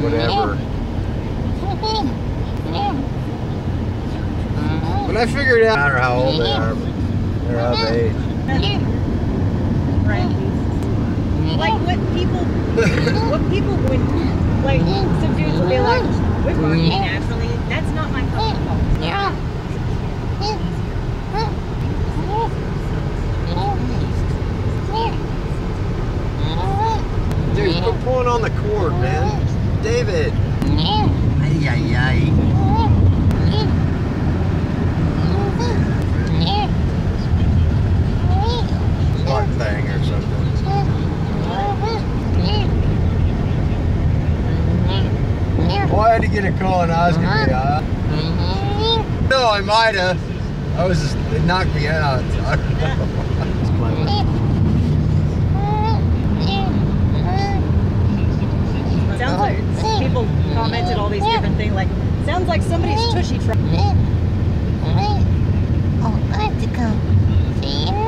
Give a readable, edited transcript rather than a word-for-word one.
whatever. But I figured out, no matter how old they are, they're of age. Right. Like what people would, like some dudes will be like, we're barking naturally. That's not my cup of coffee. Dude, quit pulling on the cord, man. David. Ay, ay, ay. Smart thing or something. Well, I had to get a colonoscopy, huh? No, I might have. It knocked me out. I don't know. Sounds like people commented all these different things, like, sounds like somebody's tushy truck. Oh, I have to come. See?